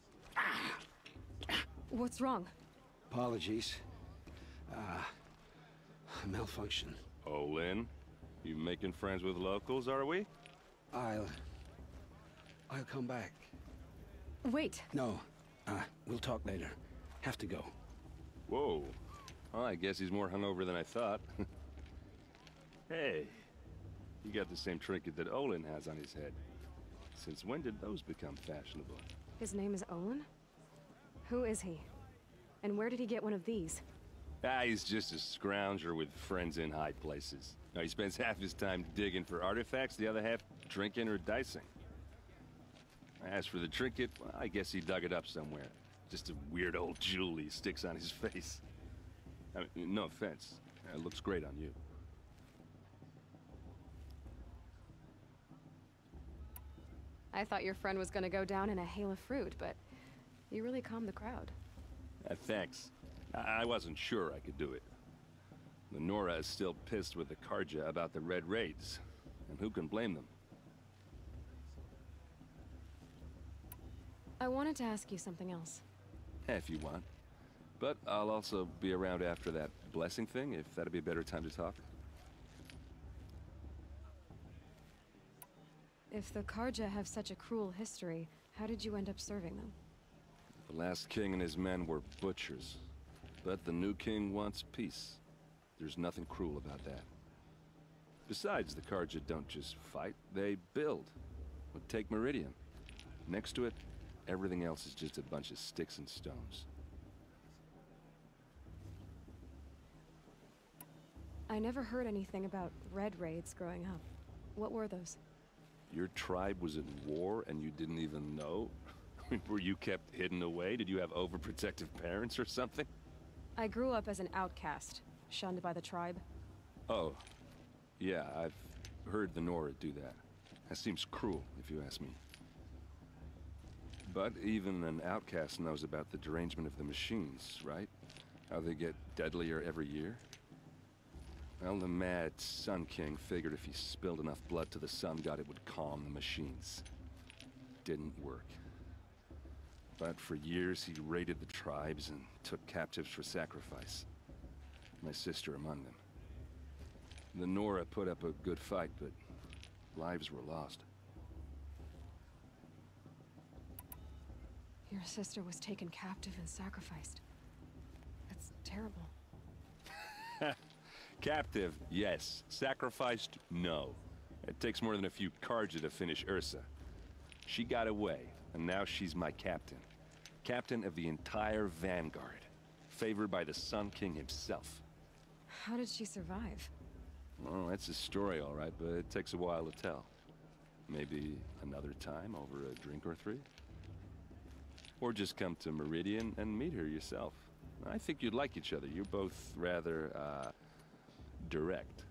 What's wrong? Apologies. Malfunction. Olin, you making friends with locals, are we? I'll come back. Wait. No, we'll talk later. Have to go. Whoa. Well, I guess he's more hungover than I thought. Hey, you got the same trinket that Olin has on his head. Since when did those become fashionable? His name is Olin? Who is he? And where did he get one of these? He's just a scrounger with friends in high places. Now, he spends half his time digging for artifacts, the other half drinking or dicing. As for the trinket, well, I guess he dug it up somewhere. Just a weird old jewel he sticks on his face. I mean, no offense. It looks great on you. I thought your friend was gonna go down in a hail of fruit, but you really calmed the crowd. Thanks. I wasn't sure I could do it. The Nora is still pissed with the Carja about the Red Raids, and who can blame them? I wanted to ask you something else. If you want. But I'll also be around after that blessing thing, if that'd be a better time to talk. If the Carja have such a cruel history, how did you end up serving them? The last king and his men were butchers. But the new king wants peace. There's nothing cruel about that. Besides, the Carja don't just fight, they build. Well, take Meridian. Next to it, everything else is just a bunch of sticks and stones. I never heard anything about Red Raids growing up. What were those? Your tribe was in war and you didn't even know? Were you kept hidden away? Did you have overprotective parents or something? I grew up as an outcast, shunned by the tribe. Oh, yeah, I've heard the Nora do that. That seems cruel, if you ask me. But even an outcast knows about the derangement of the machines, right? How they get deadlier every year? Well, the mad Sun King figured if he spilled enough blood to the Sun God, it would calm the machines. Didn't work. But for years, he raided the tribes and took captives for sacrifice. My sister among them. The Nora put up a good fight, but lives were lost. Your sister was taken captive and sacrificed. That's terrible. Captive, yes. Sacrificed, no. It takes more than a few Carja to finish Ursa. She got away, and now she's my captain. Captain of the entire Vanguard. Favored by the Sun King himself. How did she survive? Well, that's a story, all right, but it takes a while to tell. Maybe another time over a drink or three? Or just come to Meridian and meet her yourself. I think you'd like each other. You're both rather, direct.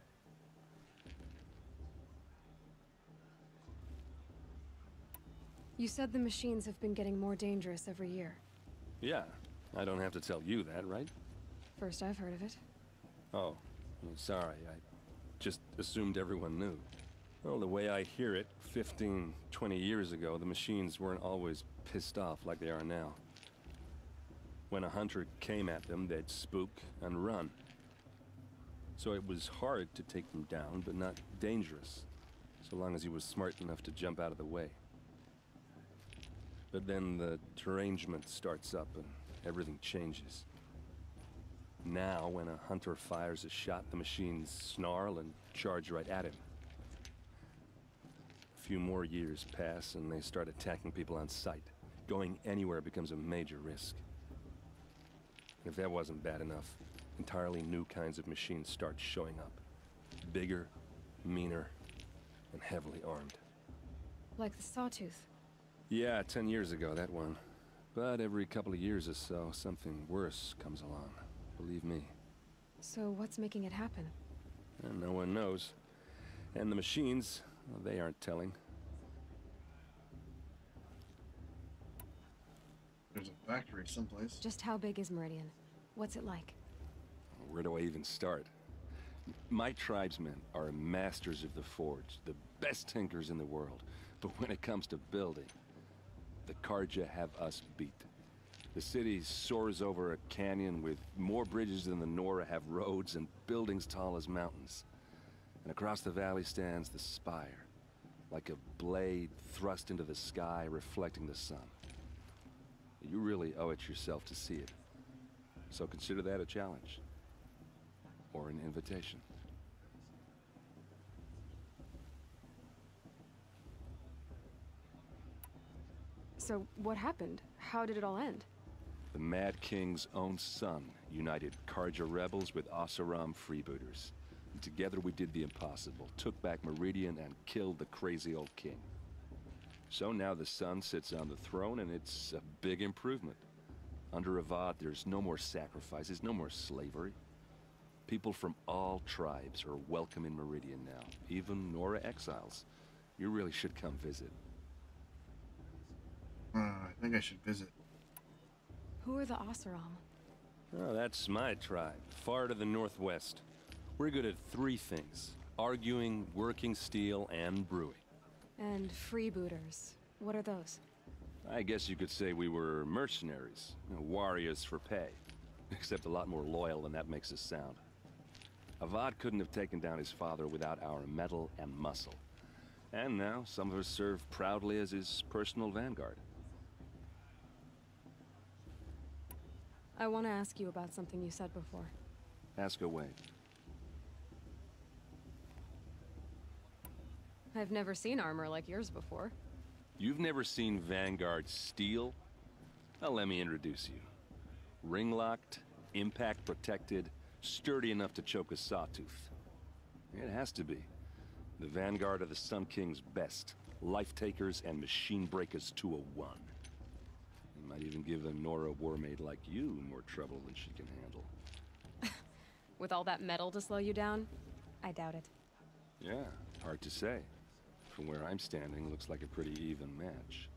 You said the machines have been getting more dangerous every year. Yeah, I don't have to tell you that, right? First I've heard of it. Oh, well, sorry. I just assumed everyone knew. Well, the way I hear it, 15, 20 years ago, the machines weren't always pissed off like they are now. When a hunter came at them, they'd spook and run. So it was hard to take them down, but not dangerous, so long as he was smart enough to jump out of the way. But then the derangement starts up and everything changes. Now, when a hunter fires a shot, the machines snarl and charge right at him. A few more years pass and they start attacking people on sight. Going anywhere becomes a major risk. If that wasn't bad enough, entirely new kinds of machines start showing up. Bigger, meaner, and heavily armed. Like the Sawtooth. Yeah, 10 years ago, that one. But every couple of years or so, something worse comes along. Believe me. So what's making it happen? And no one knows. And the machines, well, they aren't telling. There's a factory someplace. Just how big is Meridian? What's it like? Where do I even start? My tribesmen are masters of the forge, the best tinkers in the world. But when it comes to building, the Carja have us beat. The city soars over a canyon with more bridges than the Nora have roads and buildings tall as mountains. And across the valley stands the spire, like a blade thrust into the sky reflecting the sun. You really owe it yourself to see it. So consider that a challenge. Or an invitation. So what happened? How did it all end? The Mad King's own son united Carja rebels with Oseram freebooters. And together we did the impossible, took back Meridian and killed the crazy old king. So now the son sits on the throne and it's a big improvement. Under Avad, there's no more sacrifices, no more slavery. People from all tribes are welcome in Meridian now, even Nora exiles. You really should come visit. I think I should visit. Who are the Oseram? Oh, that's my tribe, far to the northwest. We're good at three things: arguing, working steel, and brewing. And freebooters. What are those? I guess you could say we were mercenaries, warriors for pay. Except a lot more loyal than that makes us sound. Avad couldn't have taken down his father without our metal and muscle. And now, some of us serve proudly as his personal vanguard. I want to ask you about something you said before. Ask away. I've never seen armor like yours before. You've never seen Vanguard steel? Well, let me introduce you. Ring-locked, impact-protected, sturdy enough to choke a sawtooth. It has to be. The Vanguard of the Sun King's best. Life-takers and machine-breakers to a one. You might even give a Nora warmaid like you more trouble than she can handle. With all that metal to slow you down? I doubt it. Yeah, hard to say. From where I'm standing, looks like a pretty even match.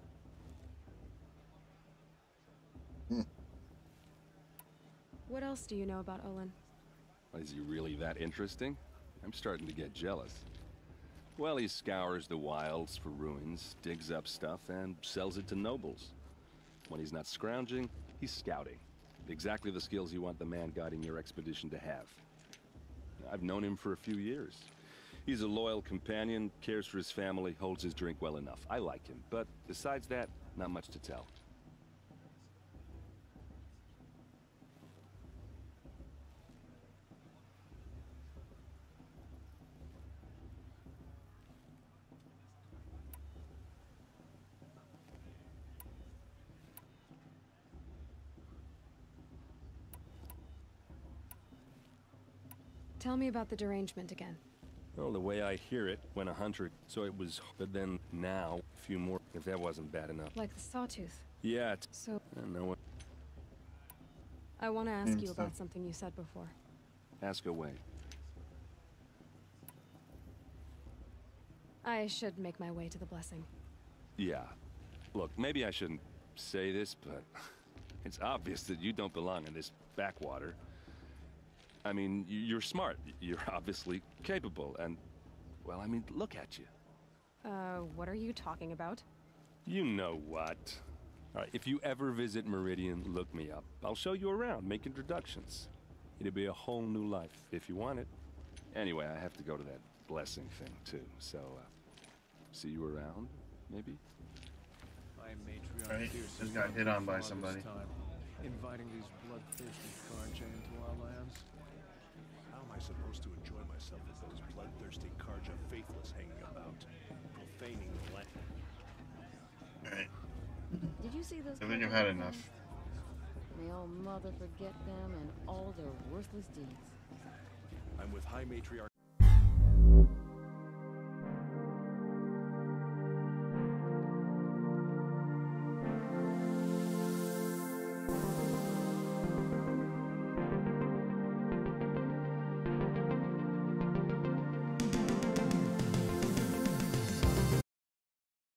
What else do you know about Olin? Is he really that interesting? I'm starting to get jealous. Well, he scours the wilds for ruins, digs up stuff, and sells it to nobles. When he's not scrounging, he's scouting. Exactly the skills you want the man guiding your expedition to have. I've known him for a few years. He's a loyal companion, cares for his family, holds his drink well enough. I like him, but besides that, not much to tell. Tell me about the derangement again. Well, the way I hear it, when a hunter, so it was, but then now, a few more, if that wasn't bad enough. Like the sawtooth. Yeah, So... I don't know what... I want to ask you about something you said before. Ask away. I should make my way to the blessing. Yeah. Look, maybe I shouldn't say this, but it's obvious that you don't belong in this backwater. I mean, you're smart. You're obviously capable, and... well, I mean, look at you. What are you talking about? You know what. All right, if you ever visit Meridian, look me up. I'll show you around, make introductions. It'll be a whole new life, if you want it. Anyway, I have to go to that blessing thing, too, so, see you around, maybe? Right, just got hit on by somebody. Inviting these bloodthirsty Carja into our lands. How am I supposed to enjoy myself with those bloodthirsty Carja faithless hanging about, profaning the land? Alright. Did you see those? I think I've had enough. May all mother forget them and all their worthless deeds. I'm with High Matriarch